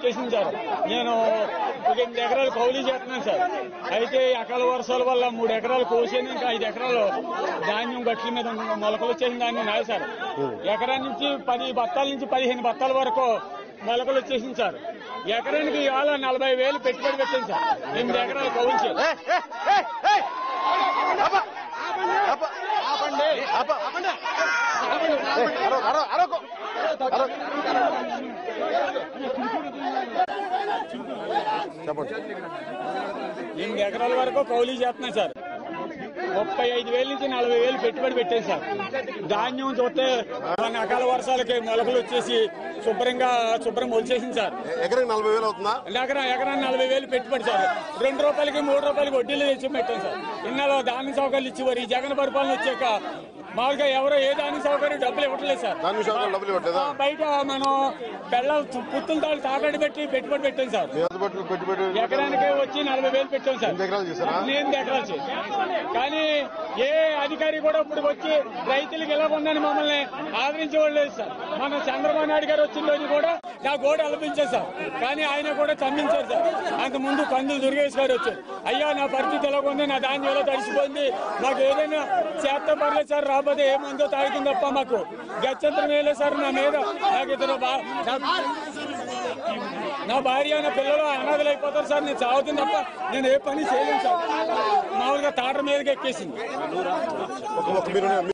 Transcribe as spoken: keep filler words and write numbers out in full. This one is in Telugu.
ఎక్కేసింది సార్. నేను ఒక ఎనిమిది ఎకరాలు కౌలు చేస్తున్నాను సార్. అయితే అకాల వర్షాల వల్ల మూడు ఎకరాలు కోసాను, ఇంకా ఐదు ఎకరాలు ధాన్యం గట్ల మీద మొలకలు వచ్చేసిన ధాన్యం నాయ సార్. ఎకరా నుంచి పది బత్తాల నుంచి పదిహేను బత్తాల వరకు మొలకలు వచ్చేసింది సార్. ఎకరానికి ఇవాళ నలభై వేలు పెట్టుబడి పెట్టింది సార్. ఎనిమిది ఎకరాలు కౌలు చేయాలి. ఎనిమిది ఎకరాల వరకు కౌలు చేస్తున్నాయి సార్. ముప్పై ఐదు వేల నుంచి నలభై వేలు పెట్టుబడి పెట్టాను సార్. ధాన్యం చూస్తే మన అకాల వర్షాలకి మొలకలు వచ్చేసి శుభ్రంగా శుభ్రం వచ్చేసింది సార్. ఎకరానికి నలభై వేలు అవుతుందా? ఎకరా ఎకరానికి నలభై వేలు పెట్టుబడి సార్. రెండు రూపాయలకి మూడు రూపాయలకి వడ్డీలు తెచ్చి పెట్టాను సార్. ఇన్నాళ్ళు ధాన్య సౌకర్యాలు ఇచ్చేవారు. ఈ జగన్ పరిపాలన వచ్చాక మామూలుగా ఎవరో ఏ ధాన్య సౌకర్యం డబ్బులు ఇవ్వట్లేదు సార్. బయట మనం బెల్ల పుత్తుల తాళ్ళు తాకట్టు పెట్టి పెట్టుబడి పెట్టాం సార్. ఎకరానికి వచ్చి నలభై వేలు పెట్టాం సార్. ఎనిమిది ఎకరాలు చేసి కానీ ఏ అధికారి కూడా ఇప్పుడు వచ్చి రైతులకు ఎలా ఉందని మమ్మల్ని ఆదరించేవాళ్ళు లేదు సార్. మన చంద్రబాబు నాయుడు గారు వచ్చిన రోజు కూడా నా గోడ అలపించారు సార్. కానీ ఆయన కూడా ఖండించారు సార్. అంత ముందు కందులు దుర్గేష్ గారు వచ్చారు. అయ్యా నా పరిస్థితి ఎలా ఉంది, నా ధాన్యం ఎలా తడిసిపోయింది, మాకు ఏదైనా చేత పర్లేదు సార్, రాబోతే ఏ మందో తాగుతుంది తప్ప మాకు గచ్చంతరం వేయలేదు సార్. నా మీద నాకు ఇద్దరు నా భార్య నా పిల్లలు అనాథలు అయిపోతారు సార్. నేను చావుతుంది తప్ప నేను ఏ పని చేయలేను సార్. మామూలుగా తాట మీదకి ఎక్కేసింది.